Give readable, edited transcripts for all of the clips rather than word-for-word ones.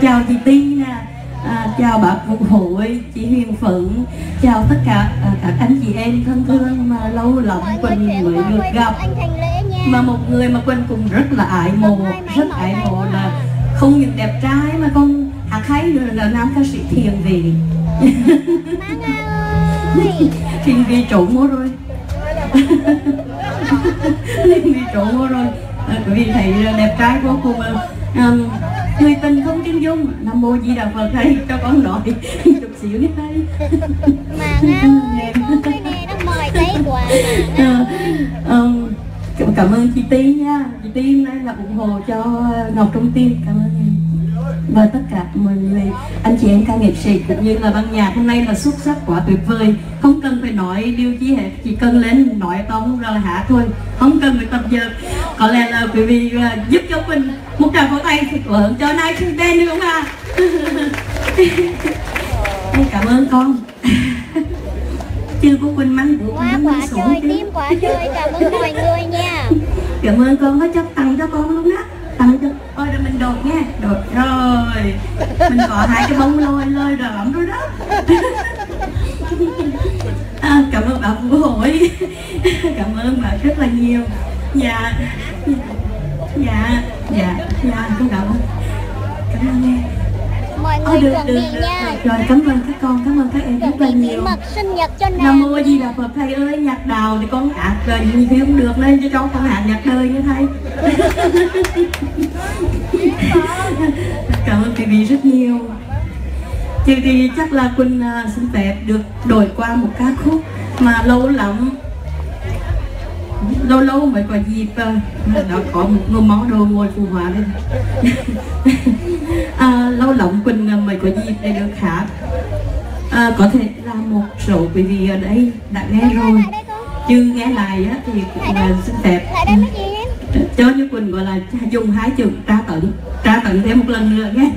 chào chị Tiên nè, chào bà Vũ Hội, chị Huyền Phượng, chào tất cả các anh chị em thân thương mà lâu lắm Quỳnh mới được gặp. Mà một người mà Quỳnh cũng rất là ái mộ, rất ái mộ là không những đẹp trai mà còn hát hay nữa là nam ca sĩ Thiền Vị. Thiền Vị trộn mua rồi. Thiền Vị trộn mua rồi. Quý vị thấy đẹp trai vô cùng. Người tình không chân dung, Nam Mô Di Đà Phật thầy cho con nói chút xíu đi thầy. Mà nè nó mời thấy quà cảm ơn chị Tiên nha. Chị Tiên đây là ủng hộ cho Ngọc Trung Tiên. Cảm ơn em. Và tất cả mọi người, anh chị em ca nghệ sĩ cũng như là ban nhạc hôm nay là xuất sắc quá tuyệt vời. Không cần phải nói điều chi hết, chỉ cần lên nói tông rồi là hát thôi, không cần phải tập dượt. Có lẽ là quý vị giúp cho mình một tràng pháo tay thật lớn cho nay khi đen được không ạ? Cảm ơn con. Chưa có Quỳnh mắng của quá quá trời, tim quá trời, cảm ơn mọi người nha. Cảm ơn con, hết chấp tặng cho con luôn á. Tặng cho, ôi rồi mình đột nha, đột rồi. Mình có 2 cái bông lôi rồi ẩm rồi đó. Cảm ơn bà Vũ Hội. Cảm ơn bà rất là nhiều. Dạ con cảm ơn. Cảm ơn em. Mọi người chuẩn bị nha. Rồi cảm ơn các con, cảm ơn các em rất là nhiều. Mật sinh nhật cho Nam Mô Di Đà Phật thầy ơi, nhạc đào thì con hát rồi nhiều khi không được nên cho cháu con hát nhạc đời như thầy. Cảm ơn quý vị rất nhiều. Thì chắc là Quỳnh xin phép được đổi qua một ca khúc mà lâu lắm, lâu mới có dịp đã có một người máu đồ ngồi phù hòa lên. Lâu lắm Quỳnh mới có dịp để được hát. Có thể là một số quý vị ở đây đã nghe rồi, chứ nghe lại á, thì cũng xin phép cho như Quỳnh gọi là dùng 2 chữ tra tận thêm một lần nữa nhé.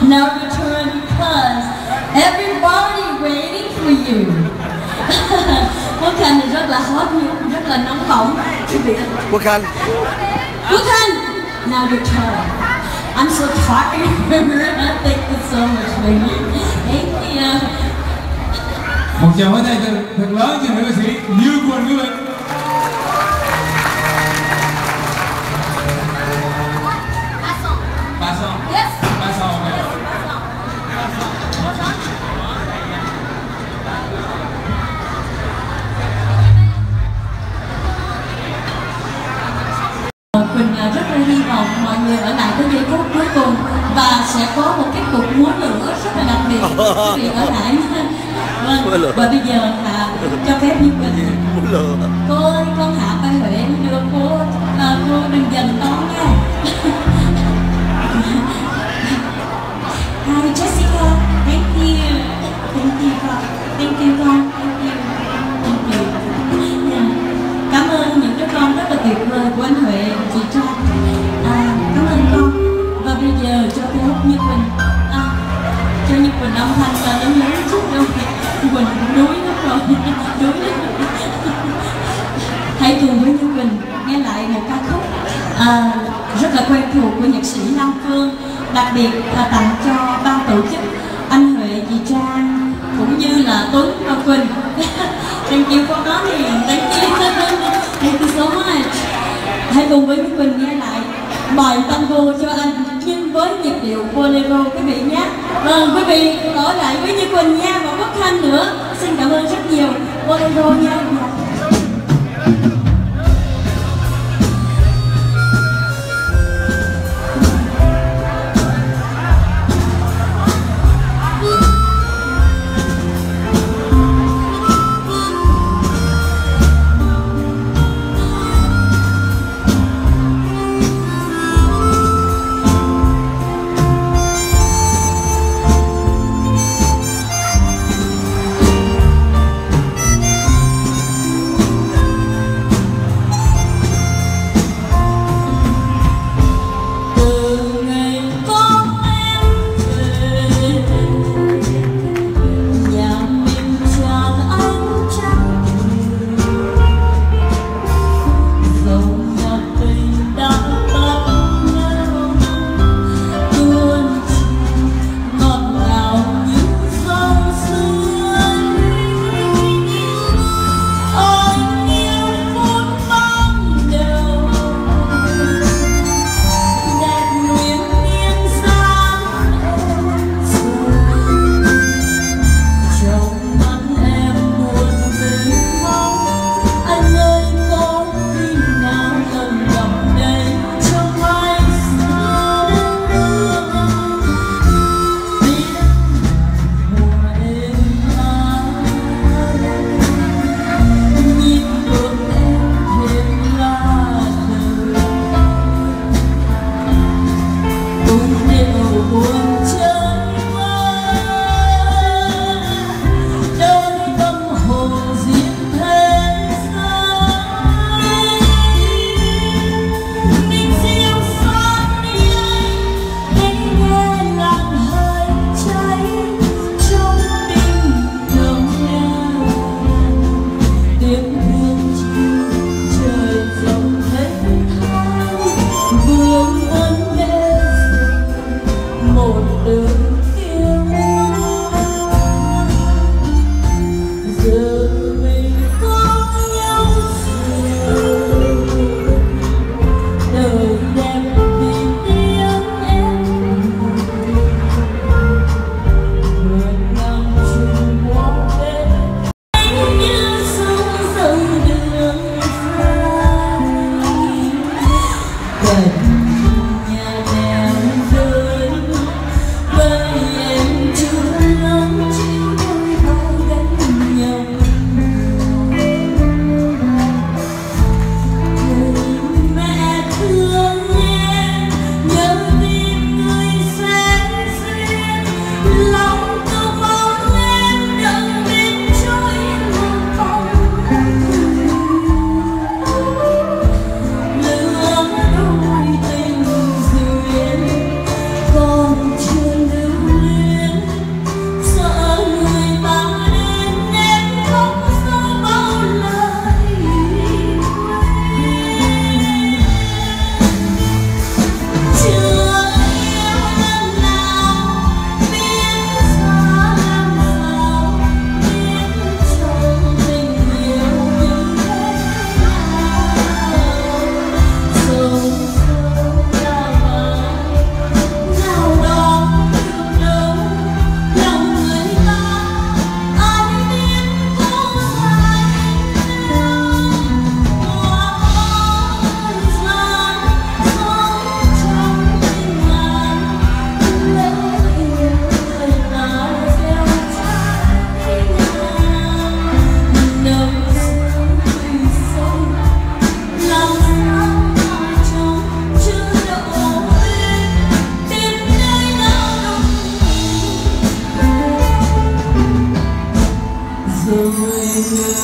Now your turn because everybody waiting for you. Quốc Khánh thì rất là hot, rất là nóng bỏng. Quốc Khánh. Quốc Khánh, now your turn. I'm so tired. Thank you so much, baby. Thank you. Một tràng pháo tay thật lớn cho nữ ca sĩ Như Quỳnh quý vị. Ba son. Yes. Ba son. Quỳnh rất là hy vọng mọi người ở lại tới giây phút cuối cùng và sẽ có một cái cuộc múa lửa rất là đặc biệt quý vị ở lại. Vâng, và bây giờ là cho phép Như Quỳnh. Cô ơi, con Hạ Mai Huệ đưa cô đừng giận con nha. Hi Jessica, thank you con, thank you con, thank you. Cảm ơn những đứa con rất là tuyệt vời của anh Huệ, chị Trang. Cảm ơn con. Và bây giờ cho phép Như Quỳnh cho Như Quỳnh âm thanh là lớn lớn chút đâu. Quỳnh cũng đuối lắm rồi, đuối lắm. Hãy cùng với Như Quỳnh nghe lại một ca khúc rất là quen thuộc của nhạc sĩ Nam Phương, đặc biệt là tặng cho ban tổ chức anh Huệ, chị Trang cũng như là Tuấn và Quỳnh. Thank you for coming. Thank you. Thank you so much. Hãy cùng với Như Quỳnh nghe lại bài tango cho anh nhưng với nhịp điệu bolero quý vị nhé. Vâng, quý vị ở lại với Như Quỳnh nha và Quốc Khánh nữa. Xin cảm ơn rất nhiều. Bolero nha.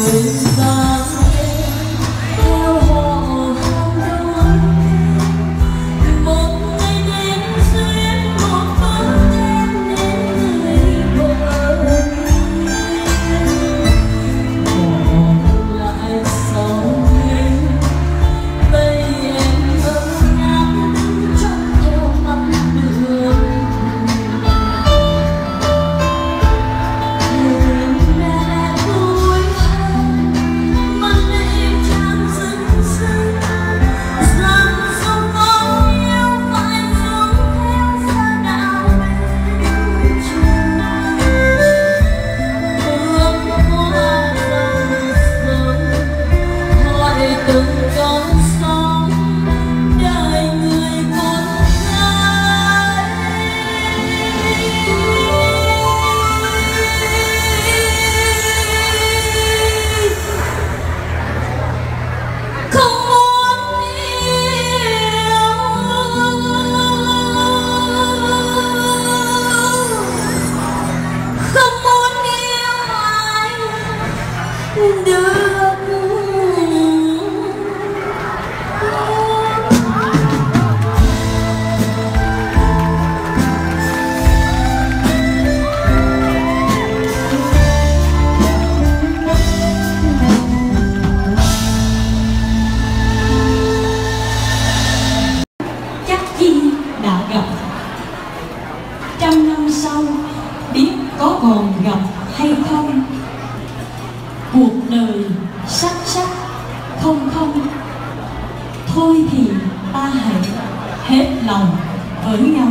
Thôi thì ta hãy hết lòng với nhau.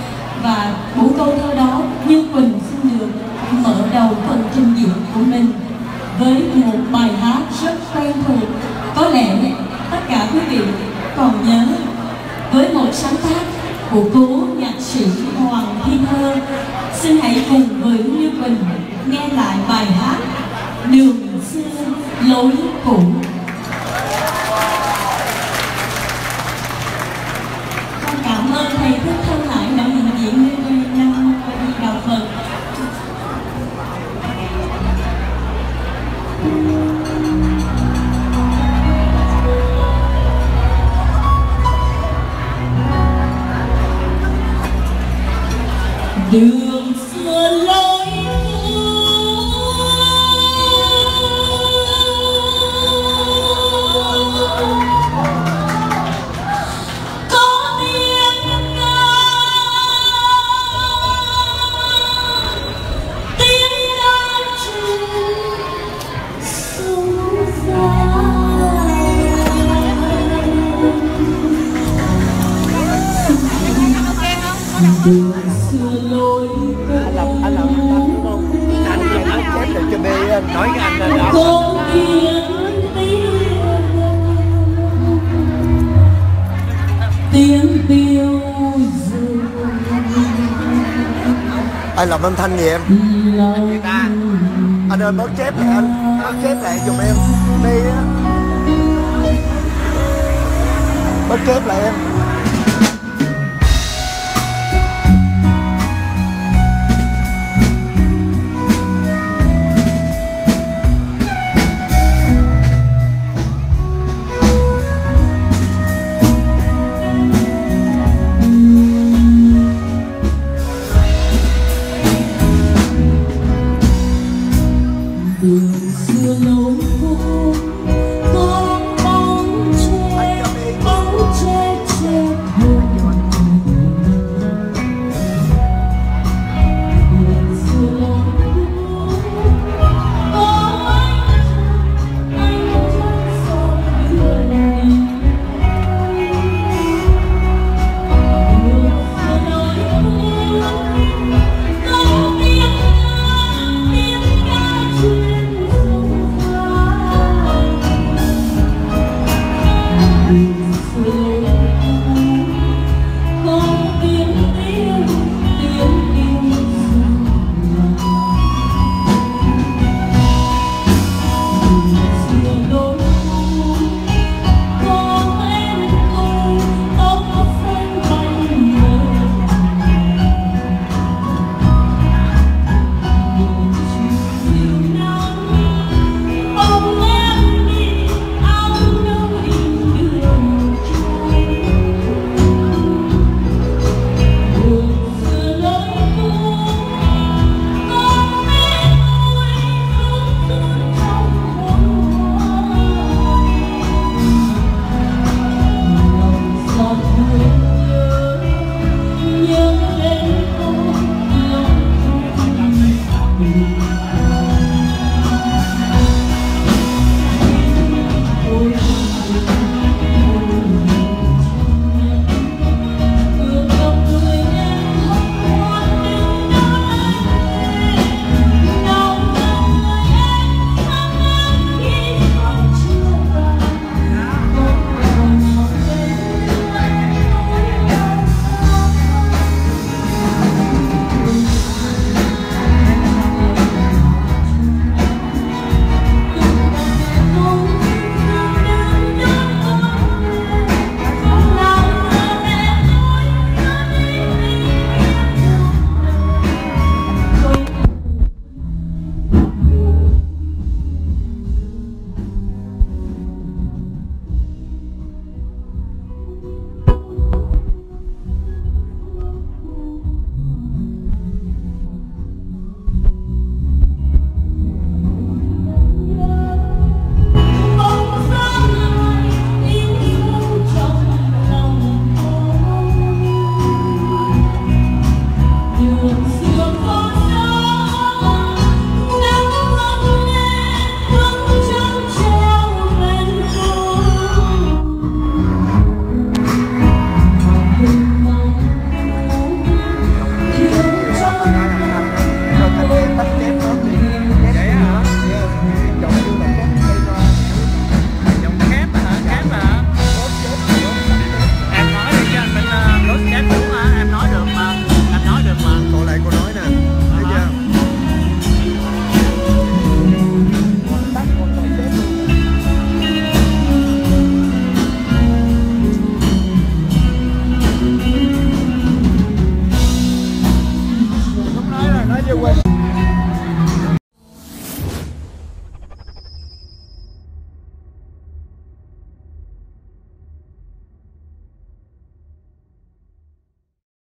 Và bốn câu thơ đó Như Quỳnh xin được mở đầu phần trình diễn của mình với một bài hát rất quen thuộc. Có lẽ tất cả quý vị còn nhớ, với một sáng tác của cố nhạc sĩ Hoàng Thi Thơ. Xin hãy cùng với Như Quỳnh nghe lại bài hát Đường Xưa Lối Cũ. Cảm ơn thầy Thích Thân Hải đã hiện diễn nơi năm đi đào Phật. Đường xưa lối anh nói chép được cho bê nói với anh là đó. Anh làm âm thanh gì em? Anh ơi bớt chép lại anh, bớt chép lại giùm em đi á, bớt chép lại em. Đường xưa lối cũ